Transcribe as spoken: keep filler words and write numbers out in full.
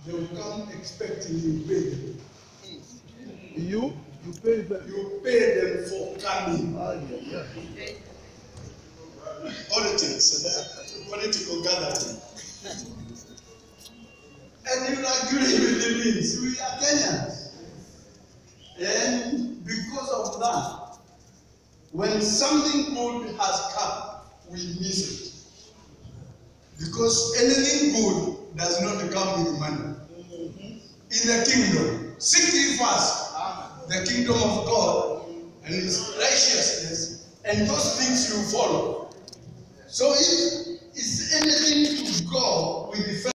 they will come expecting you pay them. You? You pay them. You pay them for coming. Ah, yeah, yeah. Politics, uh, political gathering. And you agree with the means. We are Kenyans. And because of that, when something good has come, we miss it. Because anything good does not come with money. In the kingdom, seek ye first the kingdom of God and His righteousness, and those things you follow. So if it's anything to go with the